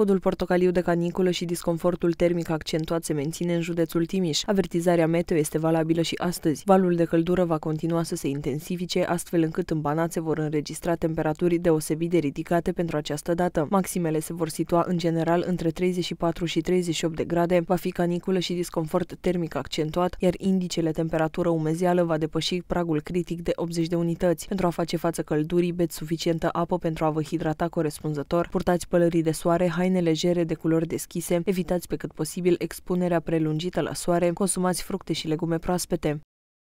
Codul portocaliu de caniculă și disconfortul termic accentuat se menține în județul Timiș. Avertizarea meteo este valabilă și astăzi. Valul de căldură va continua să se intensifice, astfel încât în Banat se vor înregistra temperaturi deosebit de ridicate pentru această dată. Maximele se vor situa în general între 34 și 38 de grade, va fi caniculă și disconfort termic accentuat, iar indicele temperatură-umezeală va depăși pragul critic de 80 de unități. Pentru a face față căldurii, beți suficientă apă pentru a vă hidrata corespunzător, purtați pălării de soare, haine legere de culori deschise, evitați pe cât posibil expunerea prelungită la soare, consumați fructe și legume proaspete.